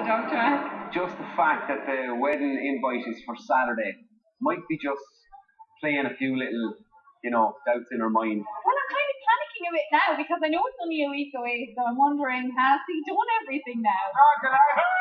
the doctor asked? Just the fact that the wedding invite is for Saturday might be just playing a few little, doubts in her mind. Well, I'm kind of panicking a bit now because I know it's only a week away, so I'm wondering, has he done everything now?